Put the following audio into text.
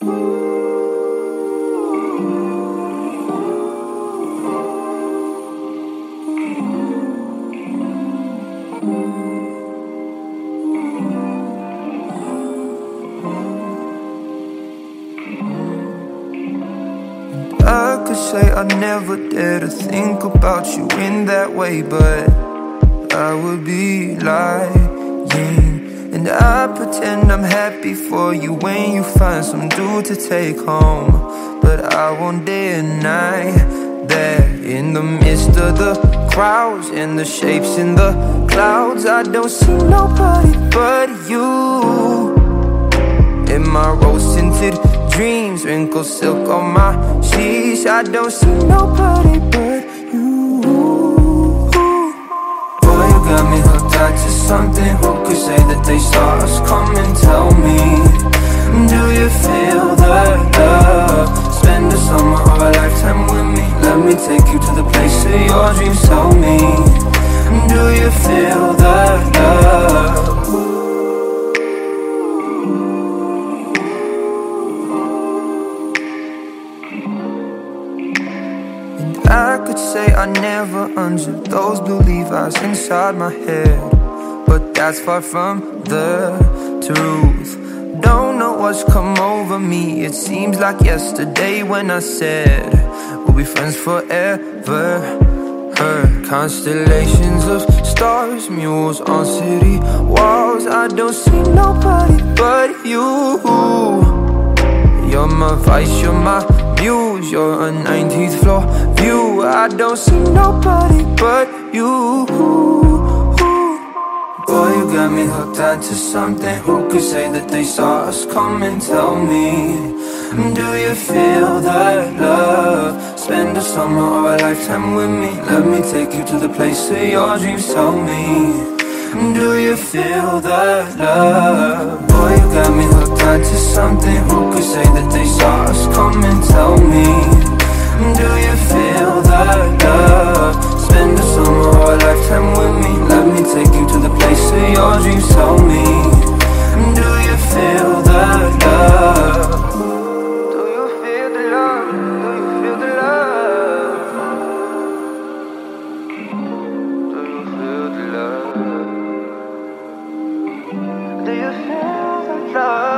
I could say I never dare to think about you in that way, but I would be lying. And I pretend I'm happy for you when you find some dude to take home. But I won't deny that in the midst of the crowds and the shapes in the clouds, I don't see nobody but you. In my rose-tinted dreams, wrinkled silk on my sheets, I don't see nobody but you. Boy, you got me hooked on to something. Who could say that they saw us coming? Tell me, do you feel the love? Spend the summer or a lifetime with me. Let me take you to the place of your dreams. Tell me, do you feel the love? I could say I never undressed those blue Levi's inside my head, but that's far from the truth. Don't know what's come over me. It seems like yesterday when I said we'll be friends forever. Heard constellations of stars, mules on city walls. I don't see nobody but you. You're my vice, you're my muse, you're a 19th floor view. I don't see nobody but you. Boy, you got me hooked onto something. Who could say that they saw us coming? Tell me, do you feel that love? Spend a summer or a lifetime with me. Let me take you to the place of your dreams. Tell me, do you feel that love? Boy, you got me hooked onto something. Who could say that they saw us coming? Tell me, do you feel that love? Spend a summer or a lifetime with me. Let me take you to the place of your dreams. Tell me, do you feel that love? Do you feel the love? Do you feel the love? Do you feel the love? Do you feel the love?